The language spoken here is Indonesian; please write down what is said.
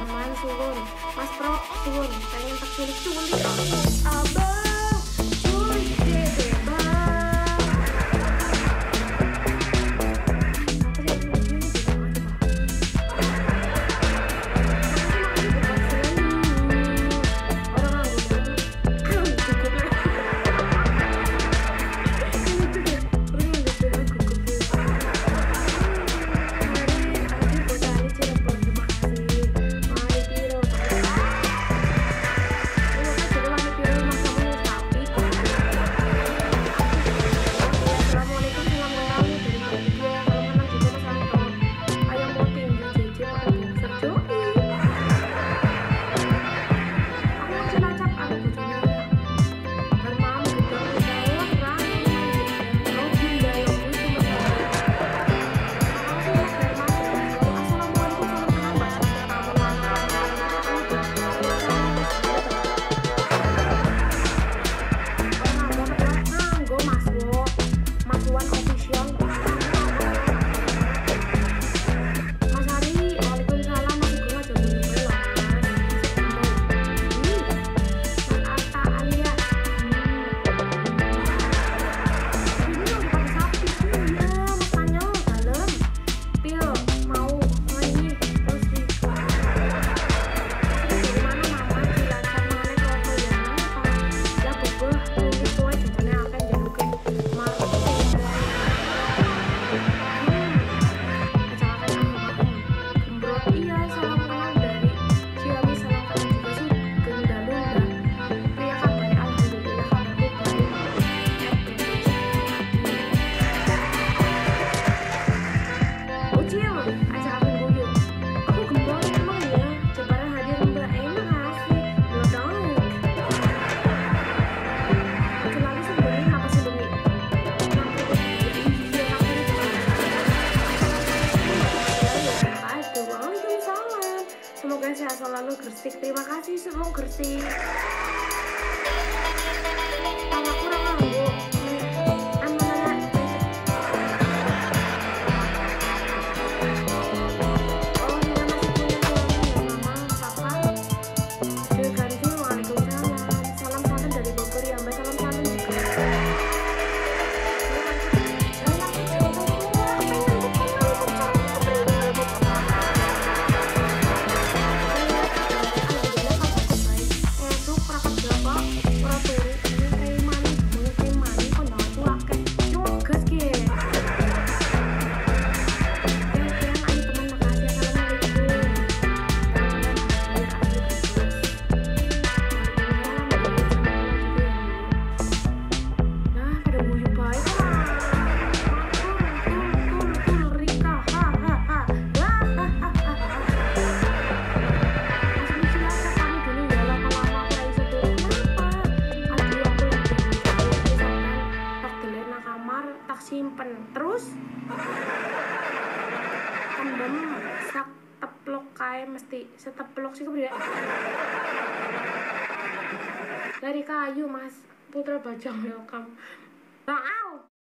Arman suwun, Mas Prop suwun, pengen tak culik-culik abang, culik dede bang. Semoga sehat selalu Gresik. Terima kasih semua Gresik. Kalau kurang nganggo simpen terus tembem sak teplok kae mesti seteplok sih kepriye dari kayu Mas Putra Bajang welcome.